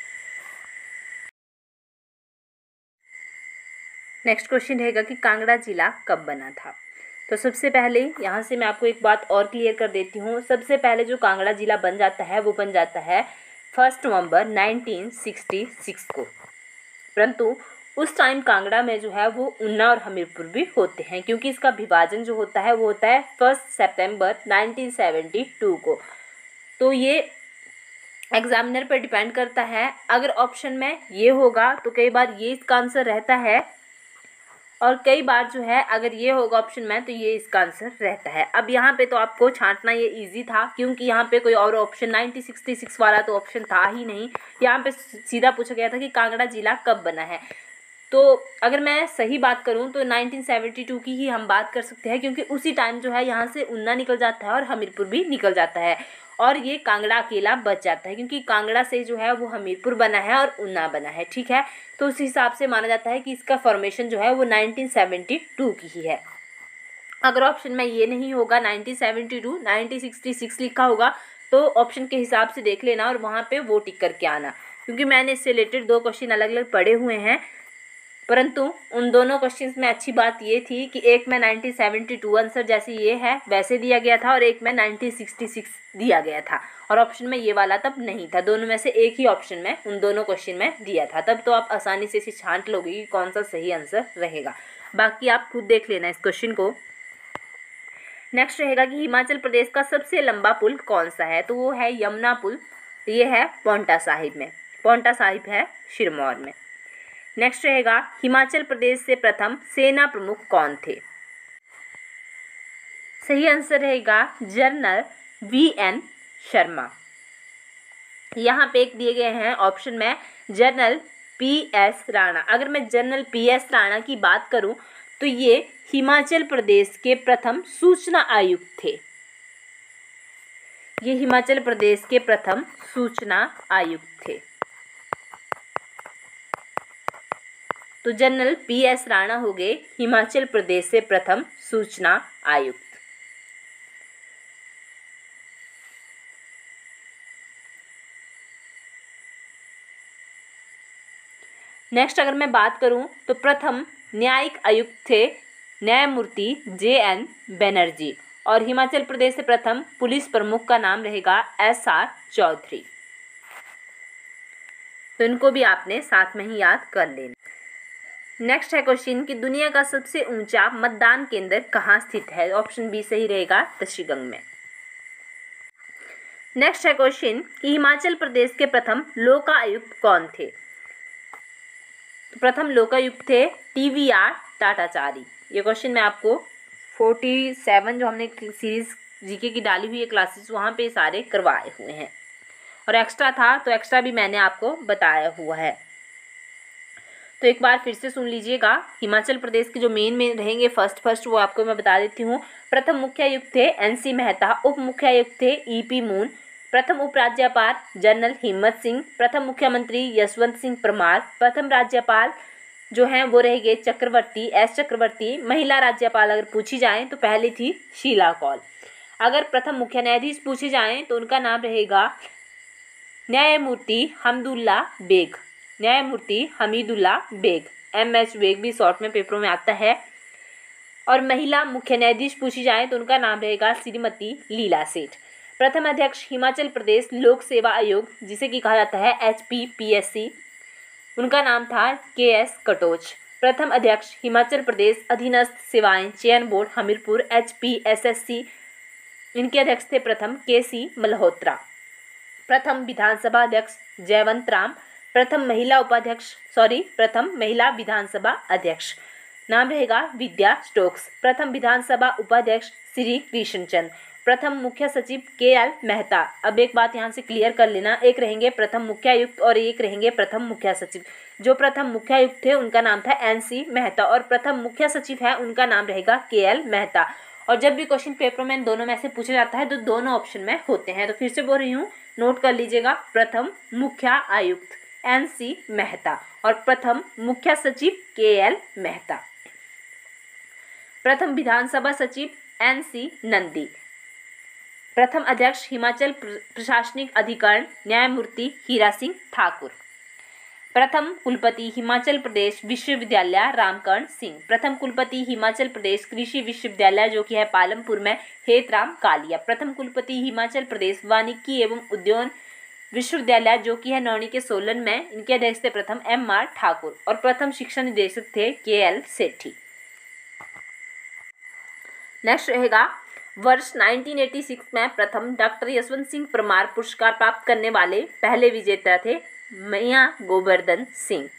नेक्स्ट क्वेश्चन रहेगा कि कांगड़ा जिला कब बना था। तो सबसे पहले यहाँ से मैं आपको एक बात और क्लियर कर देती हूँ। सबसे पहले जो कांगड़ा जिला बन जाता है वो बन जाता है 1 नवंबर 1966 को। परंतु उस टाइम कांगड़ा में जो है वो ऊना और हमीरपुर भी होते हैं, क्योंकि इसका विभाजन जो होता है वो होता है 1 सितंबर 1972 को। तो ये एग्जामिनर पर डिपेंड करता है। अगर ऑप्शन में ये होगा तो कई बार ये इसका आंसर रहता है, और कई बार जो है अगर ये होगा ऑप्शन में तो ये इसका आंसर रहता है। अब यहाँ पे तो आपको छांटना ये इजी था, क्योंकि यहाँ पे कोई और ऑप्शन 1966 वाला तो ऑप्शन था ही नहीं। यहाँ पे सीधा पूछा गया था कि कांगड़ा जिला कब बना है। तो अगर मैं सही बात करूँ तो 1972 की ही हम बात कर सकते हैं, क्योंकि उसी टाइम जो है यहाँ से ऊना निकल जाता है और हमीरपुर भी निकल जाता है, और ये कांगड़ा अकेला बच जाता है, क्योंकि कांगड़ा से जो है वो हमीरपुर बना है और ऊना बना है। ठीक है, तो उस हिसाब से माना जाता है कि इसका फॉर्मेशन जो है वो 1972 की ही है। अगर ऑप्शन में ये नहीं होगा 1972, 1966 लिखा होगा तो ऑप्शन के हिसाब से देख लेना और वहाँ पे वो टिक करके आना, क्योंकि मैंने इससे रिलेटेड 2 क्वेश्चन अलग अलग पढ़े हुए हैं। परंतु उन दोनों क्वेश्चंस में अच्छी बात ये थी कि एक में 1972 आंसर जैसे ये है वैसे दिया गया था, और एक में 1966 दिया गया था, और ऑप्शन में ये वाला तब नहीं था। दोनों में से एक ही ऑप्शन में उन दोनों क्वेश्चन में दिया था। तब तो आप आसानी से इसे छांट लोगे कि कौन सा सही आंसर रहेगा। बाकी आप खुद देख लेना इस क्वेश्चन को। नेक्स्ट रहेगा कि हिमाचल प्रदेश का सबसे लंबा पुल कौन सा है। तो वो है यमुना पुल, ये है पांवटा साहिब में। पांवटा साहिब है सिरमौर में। नेक्स्ट रहेगा हिमाचल प्रदेश से प्रथम सेना प्रमुख कौन थे। सही आंसर रहेगा जनरल VN शर्मा। यहाँ पे एक दिए गए हैं ऑप्शन में जनरल PS राणा। अगर मैं जनरल PS राणा की बात करूं तो ये हिमाचल प्रदेश के प्रथम सूचना आयुक्त थे। ये हिमाचल प्रदेश के प्रथम सूचना आयुक्त थे। तो जनरल PS राणा हो गए हिमाचल प्रदेश से प्रथम सूचना आयुक्त। नेक्स्ट अगर मैं बात करूं तो प्रथम न्यायिक आयुक्त थे न्यायमूर्ति JN बनर्जी, और हिमाचल प्रदेश से प्रथम पुलिस प्रमुख का नाम रहेगा SR चौधरी। तो इनको भी आपने साथ में ही याद कर लेना। नेक्स्ट है क्वेश्चन कि दुनिया का सबसे ऊंचा मतदान केंद्र कहाँ स्थित है। ऑप्शन बी सही रहेगा, तशीगंग में। नेक्स्ट है क्वेश्चन कि हिमाचल प्रदेश के प्रथम लोकायुक्त कौन थे। तो प्रथम लोकायुक्त थे TVR टाटाचारी। ये क्वेश्चन मैं आपको 47 जो हमने सीरीज जीके की डाली हुई है क्लासेस, वहाँ पे सारे करवाए हुए हैं, और एक्स्ट्रा था तो एक्स्ट्रा भी मैंने आपको बताया हुआ है। तो एक बार फिर से सुन लीजिएगा। हिमाचल प्रदेश के जो मेन रहेंगे फर्स्ट वो आपको मैं बता देती हूँ। प्रथम मुख्यायुक्त थे NC मेहता, उप मुख्यायुक्त थे EP मून, प्रथम उपराज्यपाल जनरल हिम्मत सिंह, प्रथम मुख्यमंत्री यशवंत सिंह परमार, प्रथम राज्यपाल जो हैं वो रहेंगे चक्रवर्ती S चक्रवर्ती। महिला राज्यपाल अगर पूछी जाए तो पहली थी शीला कौल। अगर प्रथम मुख्य न्यायाधीश पूछे जाएँ तो उनका नाम रहेगा न्यायमूर्ति हमदुल्ला बेग, न्यायमूर्ति हमीदुल्ला बेग। MH बेग भी शॉर्ट में पेपरों में आता है। और महिला मुख्य न्यायाधीश पूछी जाए तो उनका नाम रहेगा श्रीमती लीला सेठ। प्रथम अध्यक्ष हिमाचल प्रदेश लोक सेवा आयोग, जिसे कि कहा जाता है HPPSC, उनका नाम था KS कटोच। प्रथम अध्यक्ष हिमाचल प्रदेश अधीनस्थ सेवाएं चयन बोर्ड हमीरपुर HPSSC, इनके अध्यक्ष थे प्रथम KC मल्होत्रा। प्रथम विधानसभा अध्यक्ष जयवंत राम, प्रथम महिला विधानसभा अध्यक्ष नाम रहेगा विद्या स्टोक्स। प्रथम विधानसभा उपाध्यक्ष श्री कृष्णचंद, प्रथम मुख्य सचिव KL मेहता। अब एक बात यहाँ से क्लियर कर लेना, एक रहेंगे प्रथम मुख्यायुक्त और एक रहेंगे प्रथम मुख्य सचिव। जो प्रथम मुख्यायुक्त थे उनका नाम था NC मेहता और प्रथम मुख्य सचिव है उनका नाम रहेगा KL मेहता। और जब भी क्वेश्चन पेपर में इन दोनों में से पूछा जाता है तो दोनों ऑप्शन में होते हैं। तो फिर से बोल रही हूँ, नोट कर लीजिएगा, प्रथम मुख्य आयुक्त NC मेहता और प्रथम मुख्य सचिव KL मेहता। प्रथम विधानसभा सचिव NC नंदी। प्रथम अध्यक्ष हिमाचल प्रशासनिक अधिकरण न्यायमूर्ति हीरा सिंह ठाकुर। प्रथम कुलपति हिमाचल प्रदेश विश्वविद्यालय रामकर्ण सिंह। प्रथम कुलपति हिमाचल प्रदेश कृषि विश्वविद्यालय जो कि है पालमपुर में हेतराम कालिया। प्रथम कुलपति हिमाचल प्रदेश वानिकी एवं उद्यान विश्वविद्यालय जो कि है नौणी के सोलन में, इनके अध्यक्ष थे प्रथम MR ठाकुर और प्रथम शिक्षा निदेशक थे KL सेठी। नेक्स्ट रहेगा, वर्ष 1986 में प्रथम डॉक्टर यशवंत सिंह परमार पुरस्कार प्राप्त करने वाले पहले विजेता थे मियां गोवर्धन सिंह।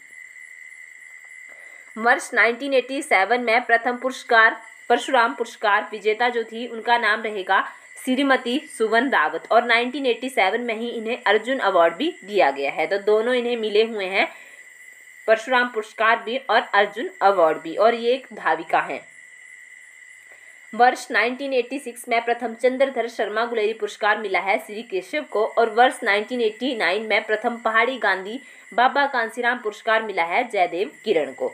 वर्ष 1987 में प्रथम पुरस्कार परशुराम पुरस्कार विजेता जो थी उनका नाम रहेगा श्रीमती सुवन रावत और 1987 में ही इन्हें अर्जुन अवार्ड भी दिया गया है। तो दोनों इन्हें मिले हुए हैं, परशुराम पुरस्कार भी और अर्जुन अवार्ड भी, और ये एक धाविका हैं। वर्ष 1986 में प्रथम चंद्रधर शर्मा गुलेरी पुरस्कार मिला है श्री केशव को और वर्ष 1989 में प्रथम पहाड़ी गांधी बाबा कांसीराम पुरस्कार मिला है जयदेव किरण को।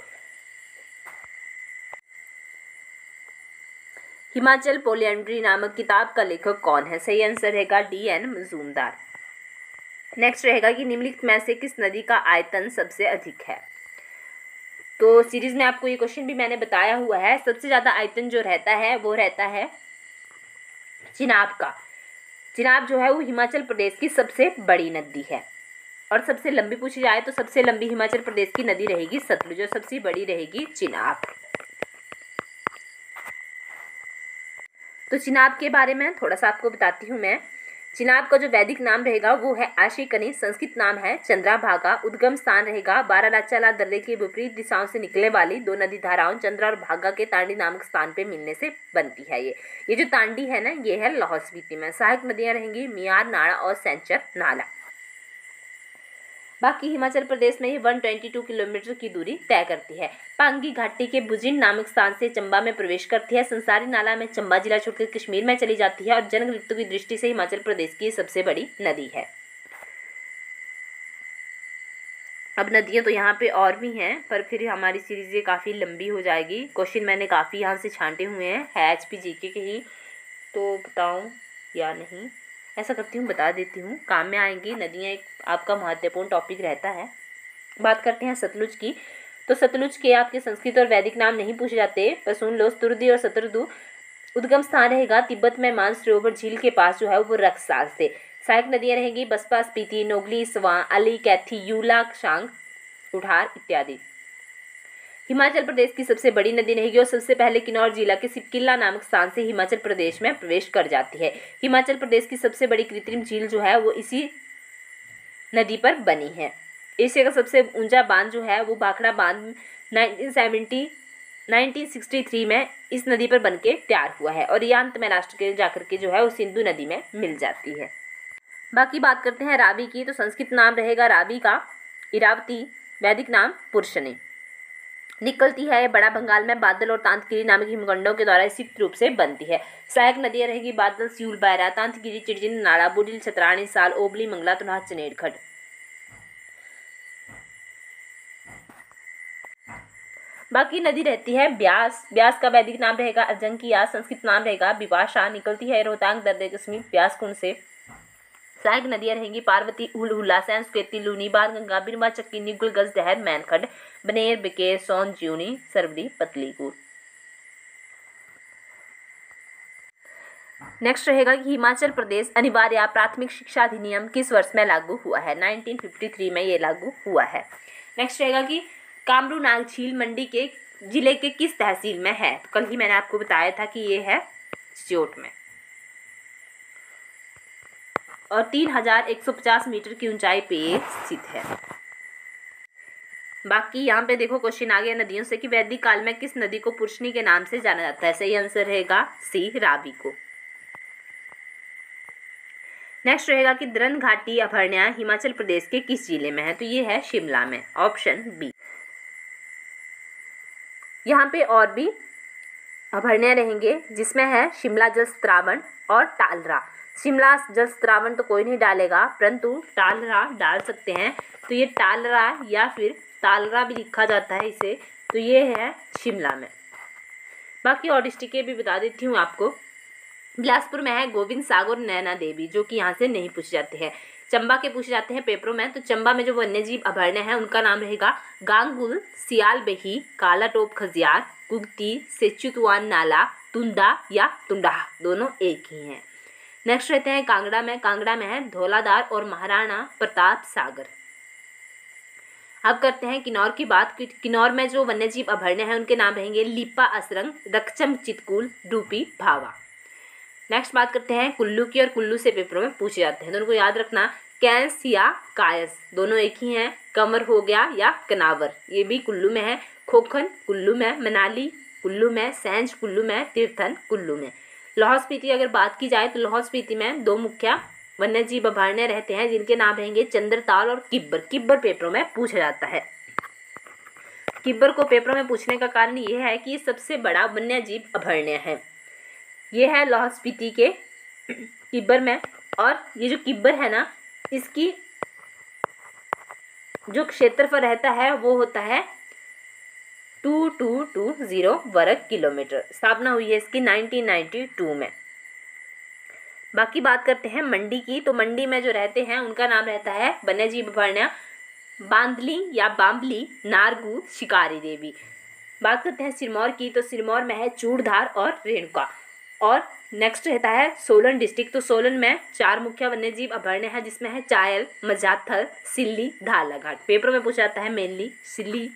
हिमाचल पोलियंड्री नामक किताब का लेखक कौन है? सही आंसर रहेगा DN मजूमदार। नेक्स्ट रहेगा कि निम्नलिखित में से किस नदी का आयतन सबसे अधिक है? तो सीरीज में आपको ये क्वेश्चन भी मैंने बताया हुआ है। सबसे ज़्यादा आयतन जो रहता है वो रहता है चिनाब का। चिनाब जो है वो हिमाचल प्रदेश की सबसे बड़ी नदी है और सबसे लंबी पूछी जाए तो सबसे लंबी हिमाचल प्रदेश की नदी रहेगी सतलुज और सबसे बड़ी रहेगी चिनाब। तो चिनाब के बारे में थोड़ा सा आपको बताती हूँ मैं। चिनाब का जो वैदिक नाम रहेगा वो है आशिकनी, संस्कृत नाम है चंद्राभागा। उद्गम स्थान रहेगा बारालाचाला दर्रे के विपरीत दिशाओं से निकलने वाली दो नदी धाराओं चंद्रा और भागा के तांडी नामक स्थान पे मिलने से बनती है। ये जो तांडी है ना, ये है लाहौल स्पीति में। सहायक नदियां रहेंगी मियार, नाड़ा और सैंचर नाला। बाकी हिमाचल प्रदेश में ये 122 किलोमीटर की दूरी तय करती है। पांगी घाटी के बुजिन नामक स्थान से चंबा में प्रवेश करती है। संसारी नाला में चंबा जिला छोड़कर कश्मीर में चली जाती है और जन घनत्व की दृष्टि से हिमाचल प्रदेश की सबसे बड़ी नदी है। अब नदियां तो यहाँ पे और भी हैं, पर फिर हमारी सीरीज ये काफ़ी लंबी हो जाएगी। क्वेश्चन मैंने काफ़ी यहाँ से छांटे हुए हैं, है HP GK के ही, तो बताऊँ या नहीं? ऐसा करती हूँ, बता देती हूँ, काम में आएंगी। नदियाँ एक आपका महत्वपूर्ण टॉपिक रहता है। बात करते हैं सतलुज की। तो सतलुज के आपके संस्कृत और वैदिक नाम नहीं पूछे जाते, पर सुन लो। स्तुर्दी और सतरुदु। उद्गम स्थान रहेगा तिब्बत में मानसरोवर झील के पास जो है वो रक्साल से। सहायक नदियाँ रहेंगी बसपा, स्पीति, नोगली, स्वां, अली, कैथी, यूला, शांग, उठार इत्यादि। हिमाचल प्रदेश की सबसे बड़ी नदी रहेगी और सबसे पहले किन्नौर जिला के सिपकिल्ला नामक स्थान से हिमाचल प्रदेश में प्रवेश कर जाती है। हिमाचल प्रदेश की सबसे बड़ी कृत्रिम झील जो है वो इसी नदी पर बनी है। एशिया का सबसे ऊंचा बांध जो है वो भाखड़ा बांध 1963 में इस नदी पर बनके तैयार हुआ है और ये अंत में राष्ट्र के जाकर के जो है वो सिंधु नदी में मिल जाती है। बाकी बात करते हैं रावी की। तो संस्कृत नाम रहेगा रावी का इरावती, वैदिक नाम पुरुषनी। निकलती है बड़ा बंगाल में बादल और तांतगिरी नामक हिमखंडों के द्वारा संयुक्त रूप से बनती है। सहायक नदियां रहेगी बादल, सियूल, बायरा, तांतगिरी, चिड़जिन, नाड़ा, बुडिल, छतरानी, साल, ओबली, मंगला, तुनाह, चनेरखड। बाकी नदी रहती है ब्यास। ब्यास का वैदिक नाम रहेगा अजंकिया, संस्कृत नाम रहेगा विपाशा। निकलती है रोहतांग दर्रे के समीप ब्यास कुंड से। सहायक नदियां रहेंगी पार्वती, उलहुला, सैंसकेती, लूनी, बाण गंगा, बिरवा, चक्की, निगुल, गजडहर, मैनखड, बनेर, बिकेर, सोन, ज्यूनी, सरवरी, पतलीपुर। नेक्स्ट रहेगा कि हिमाचल प्रदेश अनिवार्य प्राथमिक शिक्षा अधिनियम किस वर्ष में लागू हुआ है? 1953 में ये लागू हुआ है। नेक्स्ट रहेगा कि कामरू नाग झील मंडी के जिले के किस तहसील में है? तो कल ही मैंने आपको बताया था कि ये है सियोट में और 3150 मीटर की ऊंचाई पे ये स्थित है। बाकी यहाँ पे देखो क्वेश्चन आ गया नदियों से कि वैदिक काल में किस नदी को पुरुषनी के नाम से जाना जाता है? सही आंसर रहेगा C, रावी को। नेक्स्ट रहेगा कि द्रन घाटी अभयारण्य हिमाचल प्रदेश के किस जिले में है, तो ये है शिमला में, ऑप्शन बी। यहाँ पे और भी अभयारण्य रहेंगे जिसमें है शिमला जल स्त्रावण और टालरा। शिमला जल स्त्रावण तो कोई नहीं डालेगा, परंतु टालरा डाल सकते हैं। तो ये टालरा या फिर तालरा भी लिखा जाता है इसे, तो ये है शिमला में। बाकी और डिस्ट्रिक्टें भी बता देती हूँ आपको। बिलासपुर में है गोविंद सागर नैना देवी, जो कि यहाँ से नहीं पूछे जाते हैं। चंबा के पूछे जाते हैं पेपरों में। तो चंबा में जो वन्यजीव अभयारण्य है उनका नाम रहेगा गांगुल, सियाल बही, काला टोप खजियार, कुगती, सेचुतवान नाला, तुंदा या तुंडा, दोनों एक ही हैं। नेक्स्ट रहते हैं कांगड़ा में। कांगड़ा में है धौलाधार और महाराणा प्रताप सागर। अब करते हैं किन्नौर की बात। किन्नौर में जो वन्यजीव अभयारण्य है उनके नाम रहेंगे लिपा असरंग, रक्षम चितकुल, डूपी, भावा। नेक्स्ट बात करते हैं कुल्लू की, और कुल्लू से पेपरों में पूछे जाते हैं, तो उनको याद रखना कैंस या कायस, दोनों एक ही हैं। कंवर हो गया या कनावर, ये भी कुल्लू में है। खोखन कुल्लू में, मनाली कुल्लू में, सैंज कुल्लू में, तीर्थन कुल्लू में। लाहौल स्पीति अगर बात की जाए तो लाहौल स्पीति में दो मुख्य वन्यजीव अभयारण्य रहते हैं जिनके नाम रहेंगे चंद्रताल और किब्बर। किब्बर पेपरों में पूछा जाता है। किब्बर को पेपरों में पूछने का कारण ये है कि ये सबसे बड़ा वन्यजीव अभयारण्य है। ये है लाहौल स्पीति के किब्बर में, और ये जो किब्बर है ना, इसकी जो क्षेत्रफल रहता है वो होता है 2220 वर्ग किलोमीटर। स्थापना हुई है इसकी 1992 में। बाकी बात करते हैं मंडी की। तो मंडी में जो रहते हैं उनका नाम रहता है वन्यजीव अभयारण्य बांदली या बाम्बली, नारगू, शिकारी देवी। बात करते हैं सिरमौर की। तो सिरमौर में है चूड़धार और रेणुका। और नेक्स्ट रहता है सोलन डिस्ट्रिक्ट। तो सोलन में 4 मुख्य वन्यजीव अभयारण्य है जिसमें है चायल, मजाथल, सिल्ली, धालाघाट। पेपरों में पूछा जाता है मेनली सिल्ली।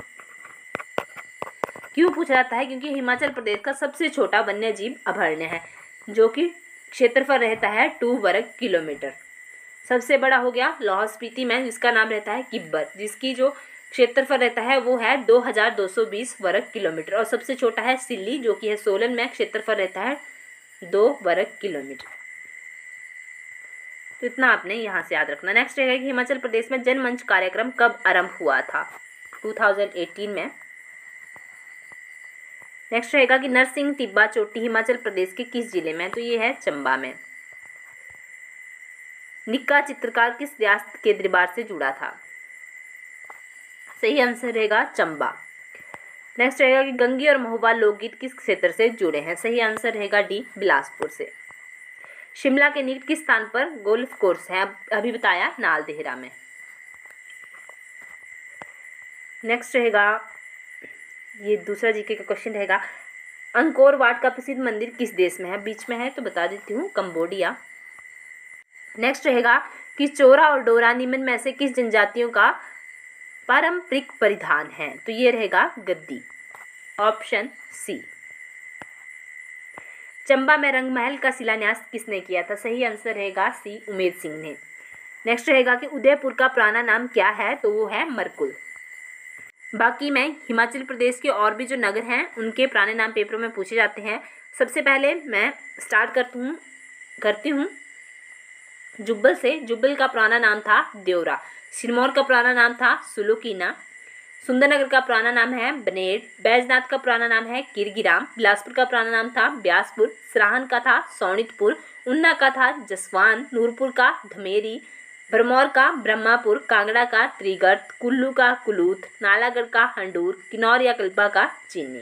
क्यों पूछा जाता है? क्योंकि हिमाचल प्रदेश का सबसे छोटा वन्यजीव अभयारण्य है, जो कि क्षेत्रफल रहता है 2 वर्ग किलोमीटर। सबसे बड़ा हो गया लाहौल स्पीति में, जिसका नाम रहता है किब्बर, जिसकी जो क्षेत्रफल रहता है वो है 2220 वर्ग किलोमीटर। और सबसे छोटा है सिल्ली, जो कि है सोलन में, क्षेत्रफल रहता है 2 वर्ग किलोमीटर। तो इतना आपने यहाँ से याद रखना। नेक्स्ट रहेगा कि हिमाचल प्रदेश में जनमंच कार्यक्रम कब आरंभ हुआ था? 2018 में। नेक्स्ट रहेगा कि नरसिंह टिब्बा चोटी हिमाचल प्रदेश के किस जिले में? तो ये है चंबा में। निक्का चित्रकार किस रियासत के दरबार से जुड़ा था? सही आंसर रहेगा चंबा। नेक्स्ट रहेगा कि गंगी और महुआ लोकगीत किस क्षेत्र से जुड़े हैं? सही आंसर रहेगा डी, बिलासपुर से। शिमला के निकट किस स्थान पर गोल्फ कोर्स है? अभी बताया, नालदेहरा में। नेक्स्ट रहेगा, ये दूसरा जीके का क्वेश्चन रहेगा, अंकोर वाट का प्रसिद्ध मंदिर किस देश में है? बीच में है तो बता देती हूँ, कंबोडिया। नेक्स्ट रहेगा कि चोरा और डोरा निम्न में से किस जनजातियों का पारंपरिक परिधान है? तो ये रहेगा गद्दी, ऑप्शन सी। चंबा में रंगमहल का शिलान्यास किसने किया था? सही आंसर रहेगा सी, उमेद सिंह ने। नेक्स्ट रहेगा कि उदयपुर का पुराना नाम क्या है? तो वो है मरकुल। बाकी मैं हिमाचल प्रदेश के और भी जो नगर हैं उनके पुराने नाम पेपरों में पूछे जाते हैं। सबसे पहले मैं स्टार्ट करती हूँ जुब्बल से। जुब्बल का पुराना नाम था देवरा। सिरमौर का पुराना नाम था सुलुकीना। सुंदरनगर का पुराना नाम है बनेड़। बैजनाथ का पुराना नाम है किरगिराम। बिलासपुर का पुराना नाम था ब्यासपुर। सराहन का था सोनितपुर। उन्ना का था जसवान। नूरपुर का धमेरी। भरमौर का ब्रह्मापुर। कांगड़ा का त्रिगर्त। कुल्लू का कुलूथ। नालागढ़ का हंडूर। किन्नौर या कल्पा का चीनी।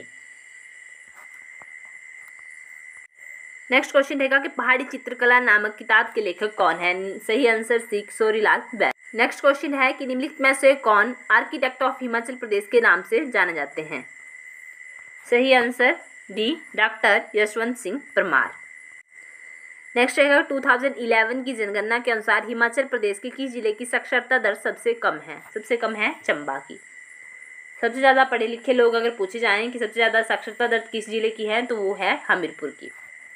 नेक्स्ट क्वेश्चन रहेगा कि पहाड़ी चित्रकला नामक किताब के लेखक कौन है? सही answer C, Kishorilal Bais. Next question है कि निम्नलिखित में से कौन आर्किटेक्ट ऑफ हिमाचल प्रदेश के नाम से जाने जाते हैं? सही answer D, doctor Yashwant Singh Parmar. Next रहेगा 2011 की जनगणना के अनुसार हिमाचल प्रदेश के किस जिले की साक्षरता दर सबसे कम है? सबसे कम है चंबा की। सबसे ज़्यादा पढ़े लिखे लोग अगर पूछे जाएं कि सबसे ज़्यादा साक्षरता दर किस जिले की है, तो वो है हमीरपुर की।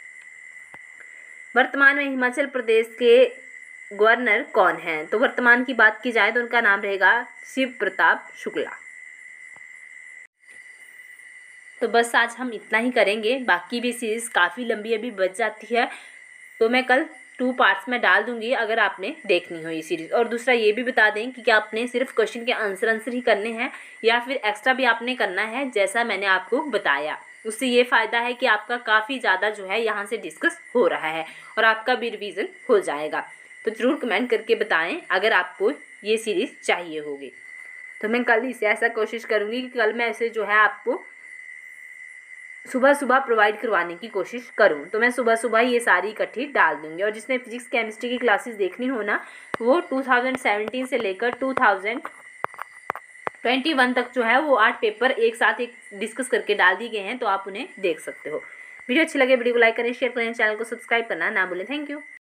वर्तमान में हिमाचल प्रदेश के गवर्नर कौन हैं? तो वर्तमान की बात की जाए तो उनका नाम रहेगा शिव प्रताप शुक्ला। तो बस आज हम इतना ही करेंगे। बाकी भी सीरीज काफ़ी लंबी अभी बच जाती है, तो मैं कल 2 पार्ट्स में डाल दूंगी अगर आपने देखनी हो ये सीरीज़। और दूसरा ये भी बता दें कि क्या आपने सिर्फ क्वेश्चन के आंसर ही करने हैं या फिर एक्स्ट्रा भी आपने करना है, जैसा मैंने आपको बताया। उससे ये फ़ायदा है कि आपका काफ़ी ज़्यादा जो है यहाँ से डिस्कस हो रहा है और आपका भी रिवीजन हो जाएगा। तो ज़रूर कमेंट करके बताएं अगर आपको ये सीरीज़ चाहिए होगी। तो मैं कल इसे ऐसा कोशिश करूँगी कि कल मैं इसे जो है आपको सुबह सुबह प्रोवाइड करवाने की कोशिश करूँ। तो मैं सुबह सुबह ये सारी इकट्ठी डाल दूँगी। और जिसने फिजिक्स केमिस्ट्री की क्लासेस देखनी हो ना, वो 2017 से लेकर 2021 तक जो है वो 8 पेपर एक साथ एक डिस्कस करके डाल दिए गए हैं, तो आप उन्हें देख सकते हो। वीडियो अच्छी लगे वीडियो को लाइक करें, शेयर करें, चैनल को सब्सक्राइब करना ना भूलें। Thank you.